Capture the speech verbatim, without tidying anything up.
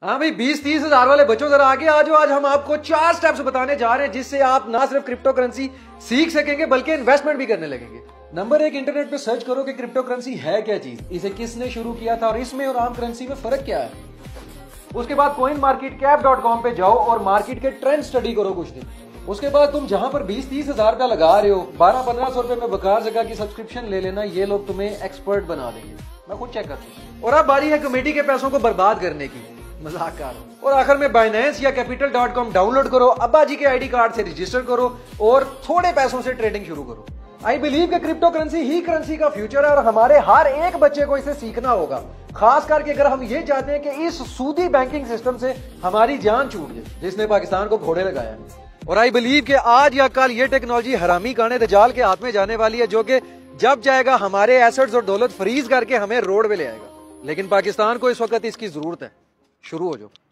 हाँ भाई, बीस तीस हजार वाले बच्चों जरा आगे आ जाओ। आज हम आपको चार स्टेप्स बताने जा रहे हैं जिससे आप ना सिर्फ क्रिप्टो करेंसी सीख सकेंगे बल्कि इन्वेस्टमेंट भी करने लगेंगे। नंबर एक, इंटरनेट पे सर्च करो कि क्रिप्टो करेंसी है क्या चीज, इसे किसने शुरू किया था और इसमें और आम करेंसी में फर्क क्या है। उसके बाद coin market cap dot com पे जाओ और मार्केट के ट्रेंड स्टडी करो कुछ दिन। उसके बाद तुम जहां पर बीस तीस हजार रुपया लगा रहे हो, बारह पंद्रह सौ रुपए में बकार जगह की सब्सक्रिप्शन ले लेना, ये लोग तुम्हें एक्सपर्ट बना देंगे। मैं खुद चेक करता हूँ। और अब बारी है कमेटी के पैसों को बर्बाद करने की, मजाक कर रहा हूं। और आखिर में बाइनेंस या कैपिटल डॉट कॉम डाउनलोड करो, अब्बा जी के आईडी कार्ड से रजिस्टर करो और थोड़े पैसों से ट्रेडिंग शुरू करो। आई बिलीव कि क्रिप्टो करेंसी ही करेंसी का फ्यूचर है और हमारे हर एक बच्चे को इसे सीखना होगा, खास करके अगर हम ये चाहते हैं कि इस सूदी बैंकिंग सिस्टम से हमारी जान छूट जाए जिसने पाकिस्तान को घोड़े लगाया है। और आई बिलीव कि आज या कल ये टेक्नोलॉजी हरामी काने दजाल के हाथ में जाने वाली है, जो कि जब जाएगा हमारे एसेट्स और दौलत फ्रीज करके हमें रोड पे ले आएगा। लेकिन पाकिस्तान को इस वक्त इसकी जरूरत है। शुरू हो जाओ।